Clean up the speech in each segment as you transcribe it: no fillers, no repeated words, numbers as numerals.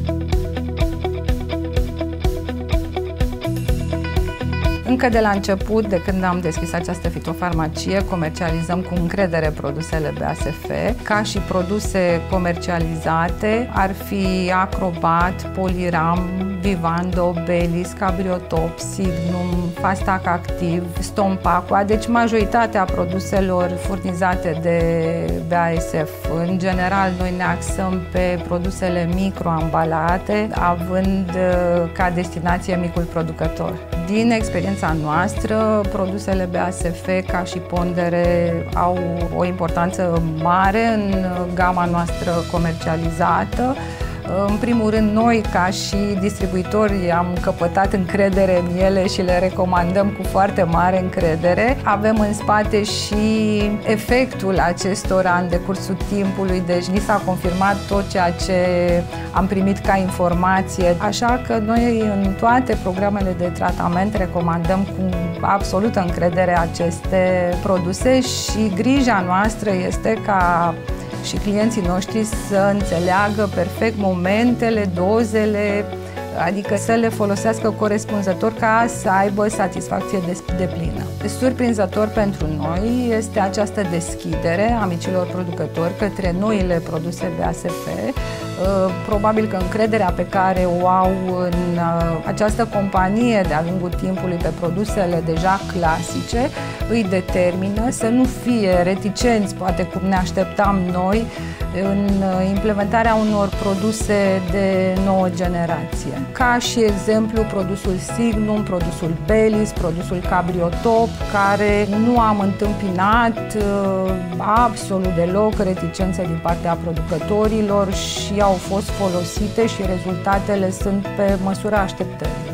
Încă de la început, de când am deschis această fitofarmacie, comercializăm cu încredere produsele BASF. Ca și produse comercializate ar fi Acrobat, Poliram, Vivando, Belis, Cabriotop, Signum, Fastac Activ, Stompaqua, deci majoritatea produselor furnizate de BASF. În general, noi ne axăm pe produsele microambalate, având ca destinație micul producător. Din experiența noastră, produsele BASF ca și pondere au o importanță mare în gama noastră comercializată. În primul rând, noi ca și distribuitori am căpătat încredere în ele și le recomandăm cu foarte mare încredere. Avem în spate și efectul acestora în decursul timpului, deci ni s-a confirmat tot ceea ce am primit ca informație. Așa că noi în toate programele de tratament recomandăm cu absolută încredere aceste produse și grija noastră este ca și clienții noștri să înțeleagă perfect momentele, dozele, adică să le folosească corespunzător ca să aibă satisfacție deplină. Surprinzător pentru noi este această deschidere a micilor producători către noile produse BASF. Probabil că încrederea pe care o au în această companie de-a lungul timpului pe produsele deja clasice îi determină să nu fie reticenți, poate cum ne așteptam noi, în implementarea unor produse de nouă generație. Ca și exemplu, produsul Signum, produsul Belis, produsul Cabriotop, care nu am întâmpinat absolut deloc reticențe din partea producătorilor și au fost folosite și rezultatele sunt pe măsura așteptărilor.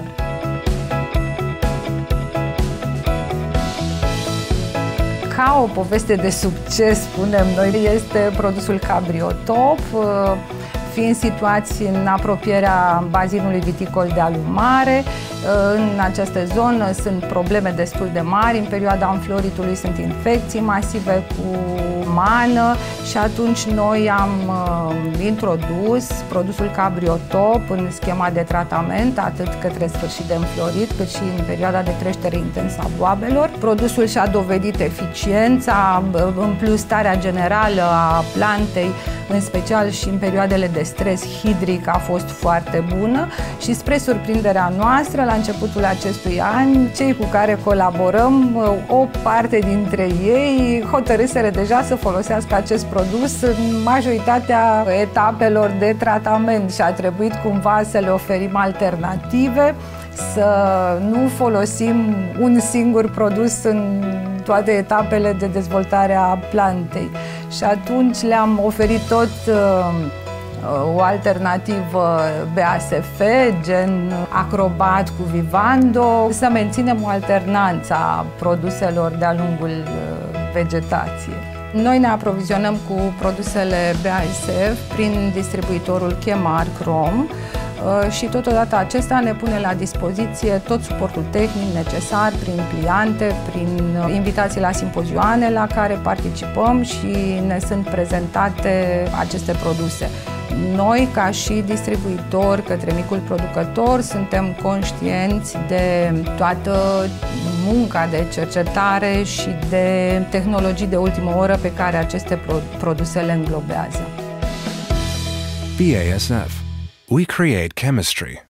Ca o poveste de succes, spunem noi, este produsul Cabriotop. Fiind situați în apropierea bazinului viticol de Alumare, în această zonă sunt probleme destul de mari, în perioada înfloritului sunt infecții masive cu mană și atunci noi am introdus produsul Cabriotop în schema de tratament, atât către sfârșit de înflorit, cât și în perioada de creștere intensă a boabelor. Produsul și-a dovedit eficiența, în plus starea generală a plantei, în special și în perioadele de stres hidric, a fost foarte bună și spre surprinderea noastră, la începutul acestui an, cei cu care colaborăm, o parte dintre ei hotărâseră deja să folosească acest produs în majoritatea etapelor de tratament și a trebuit cumva să le oferim alternative, să nu folosim un singur produs în toate etapele de dezvoltare a plantei. Și atunci le-am oferit tot o alternativă BASF, gen Acrobat cu Vivando, să menținem o alternanță a produselor de-a lungul vegetației. Noi ne aprovizionăm cu produsele BASF prin distribuitorul Chemar Crom și totodată acesta ne pune la dispoziție tot suportul tehnic necesar prin pliante, prin invitații la simpozioane la care participăm și ne sunt prezentate aceste produse. Noi, ca și distribuitori către micul producător, suntem conștienți de toată munca de cercetare și de tehnologii de ultimă oră pe care aceste produse le înglobează. BASF. We create chemistry.